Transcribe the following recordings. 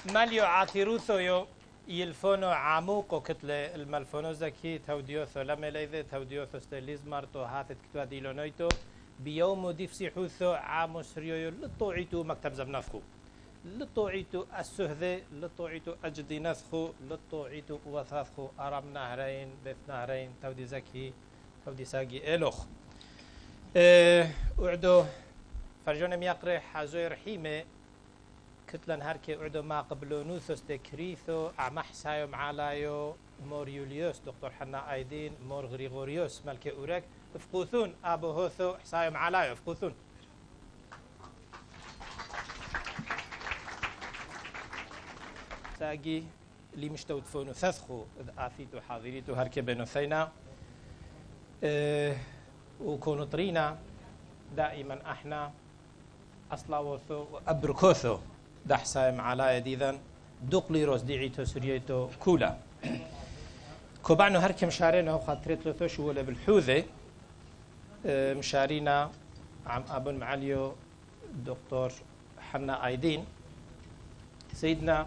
ماليو عاطيروثو يو يلفونو عموقو كتلة الملفونو زكي توديوثو لما ليذي توديوثو ستيليز مارتو هاثت كتوا ديلونويتو بيومو ديفسي حوثو عامو سريويو لطوعيتو مكتب زبنفخو لطوعيتو السهذي لطوعيتو أجدي نسخو لطوعيتو وثاثخو أرام نهرين بث نهرين تودي زكي تودي ساقي إلوخ أعدو فرجونا ميقري حازوي رحيمة كتلن هركي أعدو ما قبلو نوثوس تكريثو عمح سايو معالايو مور يوليوس دكتور حنا أيدين مور غريغوريوس ملكي أورك افقوثون أبو هوثو سايو معالايو افقوثون ساقي اللي مشتو تفونو ثثخو آثيتو حاضريتو هركي بينو ثينا وكونو طرينا دائما احنا أصلاوثو وأبركوثو دحسايم على يديذن دوقلي روز ديعيتو سريتو كولا كوبعنو هركي مشارينا وخاطريت لثو شوولة بالحوذة مشارينا عم أبن معاليو دكتور حنا أيدين سيدنا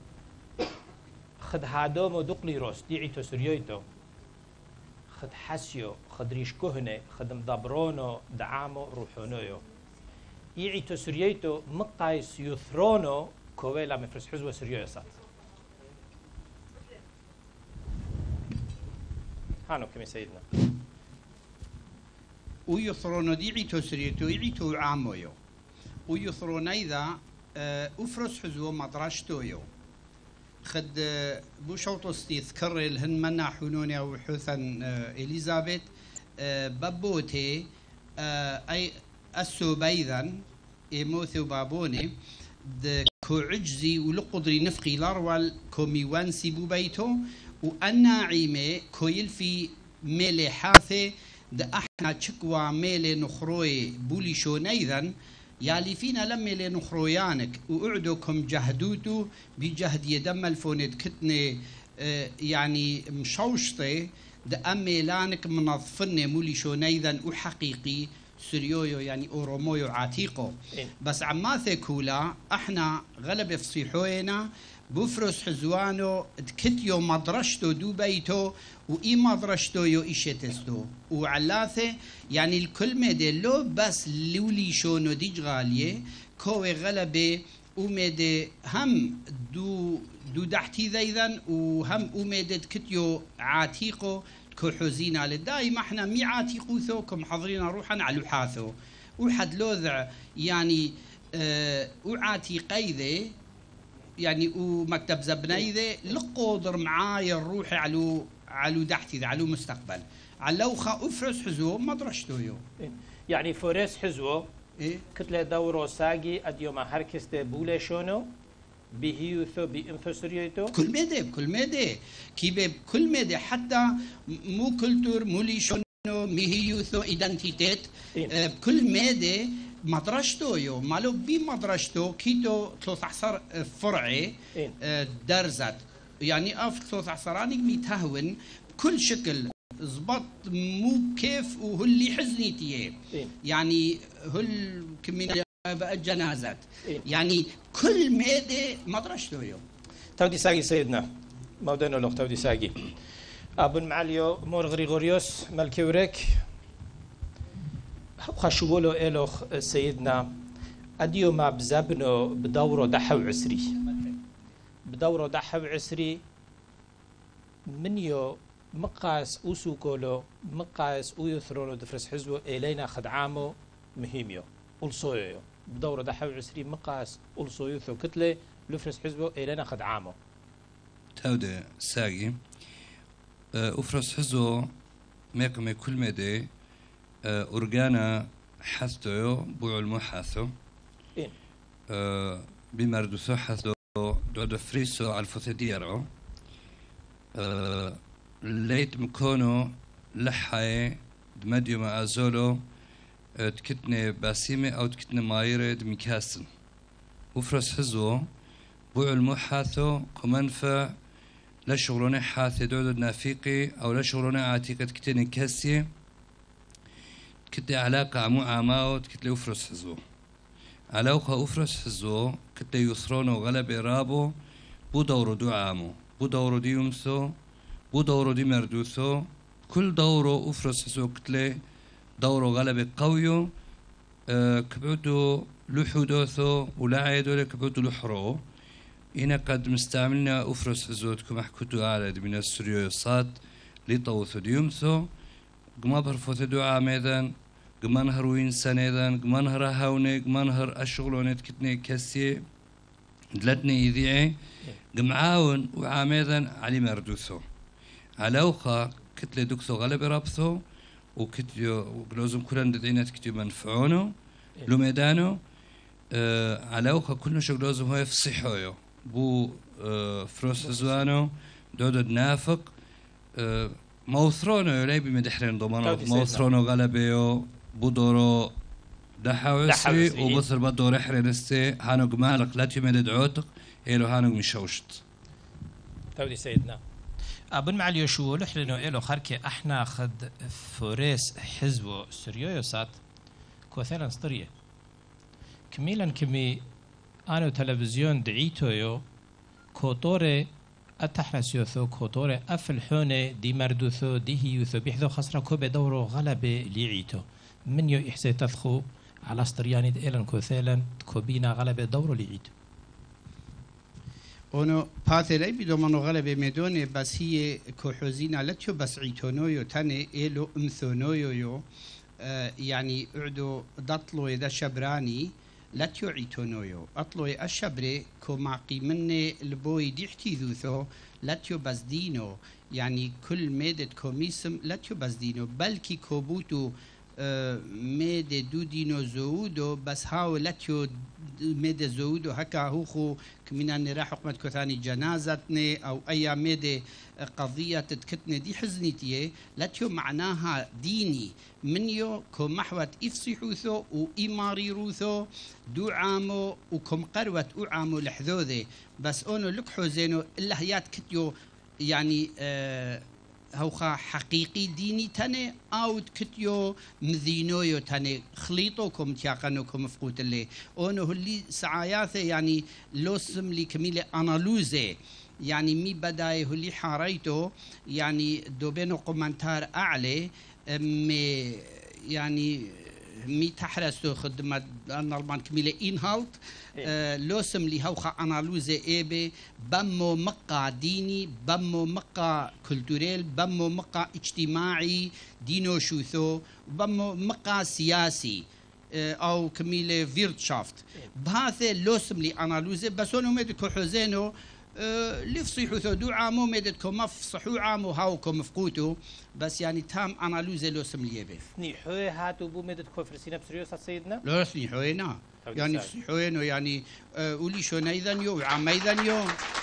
خد هادوم ودوقلي روز ديعيتو سريتو خد حسيو خد ريش كهنة خد مدبرونو دعامو روحونيو يعيتو سريتو مقايس يثرونو كويلا مفرس حزوة سريو يسات هانو كمي سيدنا ويثرونو دي عيتو سريتو يعيتو عامويو ويثرونو إذا أفرس حزوة مدراشتويو خد بو شوطو استيذكر الهن منا حنوني أو حوثن إليزابيث بابوتي أي أسو بيذن إيموثو بابوني كو عجزي ولقدري نفقي لاروال كوميوان سيبو بيتو وأنا عيمي كو يلفي ميلي حاثي دا احنا تشكوا ميلي نخروي بولي شو نيذن يالي فينا لما لي نخرويانك وقعدوكم جهدوتو بجهد يدم الفوند كتني يعني مشوشطي دا أمي لانك منظفني مولي شو نيذن وحقيقي سريويو يعني أورومويو عتيقو بس عماثي كولا احنا غلب فصيحوينا بفرس حزوانو دكتيو مدرشتو دو بيتو وإي مدرشتو يو إيشتستو وعلاثي يعني الكل مدلو بس لولي شونو ديج غالية كوي غلبي ومدي هم دو دحتي ذيذن وهم ومدد كتيو عتيقو كحوزين على دايما احنا مي عاتيقوثو كم حاضرين روحا على حاثو وحد لوذع يعني وعاتيقي ذي يعني ومكتب زبني ذي لقودر معاي الروحي على دحتي ذي على مستقبل على خا افرس حزو ما درشتويو يعني فورس حزو إيه؟ كتلة دورو ساقي أديوما هركست بولي شونو بهيوثو بإنفسوريوتو كل مدى كيبه كل مدى حتى مو كلتور مولي شونو ميهيوثو إيدنتيتيت كل مدى مدرشتو يو مالو بي مدرشتو كيتو 13 فرعي درزت يعني اف 13 ميتهون بكل شكل زبط مو كيف وهو اللي حزنيتيه يعني هل كمية جنازات يعني كل ميدي مدرشتو يو تودي ساقي سيدنا مودينو لوق تودي ساقي أبن معاليو مور غريغوريوس ملكيوريك خشبولو إلوخ سيدنا أديو ما بزبنو بدورو دحو عسري بدورو دحو عسري منيو مقاس أوسوكولو مقاس أويثرولو دفرس حزو إلينا خدعامو مهيميو ألصويو بدورو دحو عسري مقاس ألصويوثو كتلة لفرس حزبو إلينا خدعامو تاودة ساقي أفرس حزو ميقمي كل مدي أورجانا حثو بوع المحاثو بمردوثو حثو دو فريسو على الفوثديرو ليت مكونو لحاي دمديو ما أزولو تكتني باسيمي أو تكتني مايرة دميكاسن وفرس حزو بوع المحاثو كمنفى لا شغلوني حاثي دودو نافيقي أو لا شغلوني عاتيقة تكتني كاسي كتلي علاقة عمو عماو تكتلي وفرس حزو علوخا أفرس حزو كتلي يثرونو غلب إرابو بو دورو دعامو بو دورو دي يمسو بو دورو دي مردوثو كل دورو أفرس حزو كتلي دورو غلب قويو كبعدو لحودوثو ولا عيدو كبعدو لحرو إنا قد مستعملنا أفرس حزوتكم أحكتو أعلى من السريو صاد لطوثو ديومثو قما برفوث دعا ميدان قما نهر وإنسان إذن قما نهر هاوني قما نهر أشغلونت كتني كسي دلتني إذيعي قمعاون وعاميدان علي مردوثو علوخا كتلي دوكثو غلب رابثو وكتيو لازم كلن دعينات كتيو منفعونو لوميدانو علوخا كلنا شغل لازم هو يفصحويو بو فروس زوانو دودو نافق موثرونو يلي بمدحرين ضمانو موثرونو غلبيو بودورو دحاوسي وبصر بدو رحرين استي هانو قمالق لا تيمدد عوتق إلو هانو مشوشت تودي سيدنا أبن معليو شو لحرينو إلو خاركي احنا خد فوريس حزبو سريو سات كوثيلا سطرية كميلا كمي آنو تلفزيون دعيتويو كوتوري التحرسيوثو كوتوري أفلحوني دي مردوثو دي هيوثو بيحذو خسرة كوبي دورو غلبي ليعيتو من يو إحسي تثخو على سطرياني دئلن كوثيلا كوبينا غلبي دورو ليعيتو اونو باثلي بدو منو غلبة ميدوني بس هي كوحوزينا لتيو بس عيتونويو تاني إلو امثونويو يعني اعدو دطلو إذا شبراني لا تعيتونويو أطلوي الشبري كو معقي مني البوي ديحتي ذوثو لا بس دينو يعني كل ميدة كوميسم لا بس دينو بلكي كوبوتو ميدة دو دينو زودو بس هاو لا ميدة زودو هكا هوخو كمينا راح حكمت كثاني جنازتني أو أي ميدة قضية تتكتني دي حزنيتيه لا معناها ديني منيو كم محوت إفصيحوثو وإماريروثو دو عامو وكم قروة أعامو لحذوذي بس أونو لكحو زينو إلا هيات كتيو يعني هوخا حقيقي ديني تاني أو كتيو مذينويو تاني خليطوكم تياقنوكم فقوت اللي أونو اللي سعاياثي يعني لوسم لي كميلة أنالوزي يعني مي بداي اللي حاريتو يعني دوبينو قمنتار أعلى يعني مي تحرسو خدمة نالبان كميلة إنهالت لوسم لي هوخا أنالوزي إيبي بمو مقا ديني بمو مقا كولتوريل بمو مقا اجتماعي دينو شوثو بمو مقا سياسي أو كميلة فيرتشافت بهذا لوسم لي أنالوزي بس أنو ميدو كحوزينو لفصيحو دو عامو ميدتكم مفصحو عامو هاوكم مفقوتو بس يعني تام أنالوزي لو سمليه بيف نيحوي هاتو بو ميدتكم فرسينا بسريوس سيدنا لا سنيحوي نا يعني فصيحوينو يعني ولي شو نيذن يو وعميذن يو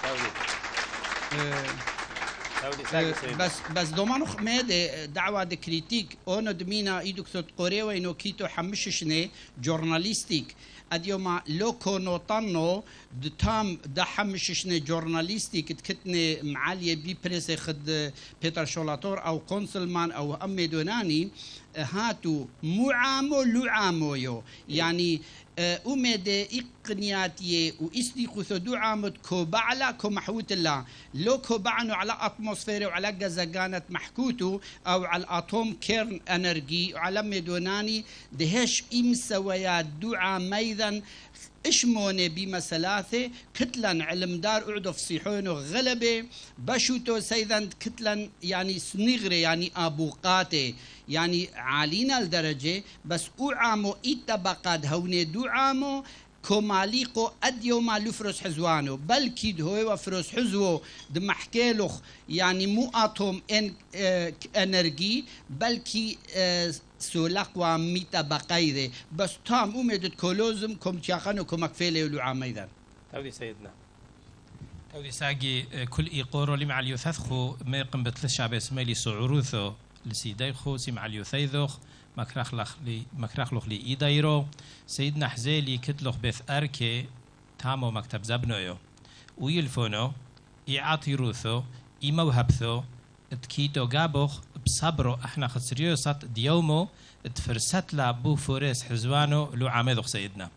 بس دومانو خميدة دعوة دي كريتيك اونو دمينا ايدوك سوت قوريوه انو كيتو حمششني جورناليستيك اديوما لوكو نوطانو دتام دا حمششني جورناليستيك تكتني معالية بي بريسي خد بيتر شولاتور او قنصلمان او امي دوناني هاتو معامو لعامو يعني أمد إقنياتي وإسليقو ثدو عامد كوبعلا كمحوت الله لو كوبعنو على أتموسفير وعلى جزاقانة محكوتو أو على الأتوم كيرن أنرجي وعلى ميدوناني دهش إمسويات دعا ميذن إشموني بمسلاثة كتلن علم دار أعدو فصيحونو غلبة بشوتو سيدان كتلن يعني سنغري يعني أبوقاتي يعني عالينا الدرجة بس أعامو إتبقاد هوني دعامو كماليقو أديو ما لفرس حزوانو بل كيد هو وفرس حزو دمحكيلوخ يعني مو أتوم انرجي بلكي سولاقوا ميتا بقايده بس تام أمدت كولوزم كم تياخانو كم أكفيله ولو عاميدان تودي سيدنا تودي ساقي كل إيقورو لي مع اليوثاثخو ما يقم بثلاث شعب اسمالي سعروثو لسيدايخو سي مع اليوثايذوخ مكراخلوخ لي إيدايرو سيدنا حزيلي كتلوخ بث أركي تامو مكتب زبنويو ويلفونو إعاطي روثو إموهبثو تكيتو جابوخ بصبرو احنا خسريو سات ديومو تفرست لا بو فوريس حزوانو لو عامدوخ سيدنا